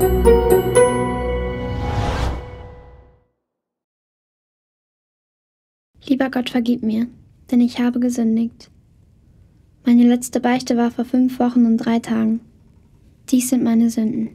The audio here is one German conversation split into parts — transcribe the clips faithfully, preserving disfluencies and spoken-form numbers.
Lieber Gott, vergib mir, denn ich habe gesündigt. Meine letzte Beichte war vor fünf Wochen und drei Tagen. Dies sind meine Sünden.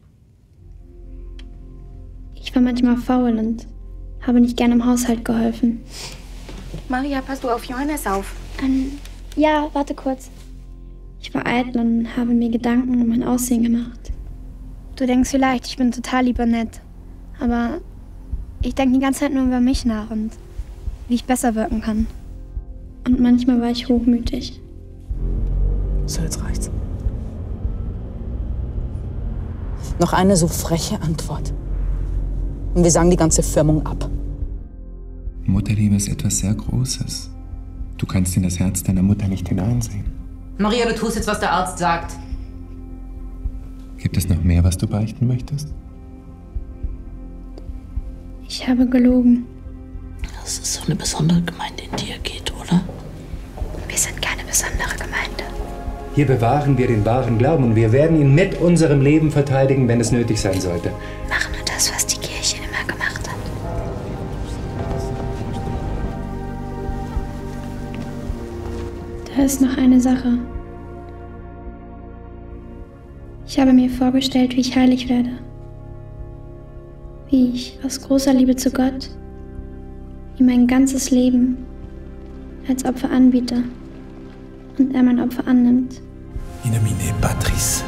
Ich war manchmal faul und habe nicht gern im Haushalt geholfen. Maria, passt du auf Johannes auf? Ähm, ja, warte kurz. Ich war eitel und habe mir Gedanken um mein Aussehen gemacht. Du denkst vielleicht, ich bin total lieb und nett. Aber ich denke die ganze Zeit nur über mich nach und wie ich besser wirken kann. Und manchmal war ich hochmütig. So, jetzt reicht's. Noch eine so freche Antwort. Und wir sagen die ganze Firmung ab. Mutterliebe ist etwas sehr Großes. Du kannst in das Herz deiner Mutter nicht hineinsehen. Maria, du tust jetzt, was der Arzt sagt. Gibt es noch mehr, was du beichten möchtest? Ich habe gelogen. Das ist so eine besondere Gemeinde, in die ihr geht, oder? Wir sind keine besondere Gemeinde. Hier bewahren wir den wahren Glauben und wir werden ihn mit unserem Leben verteidigen, wenn es nötig sein sollte. Mach nur das, was die Kirche immer gemacht hat. Da ist noch eine Sache. Ich habe mir vorgestellt, wie ich heilig werde. Wie ich aus großer Liebe zu Gott ihm mein ganzes Leben als Opfer anbiete und er mein Opfer annimmt. In nomine Patris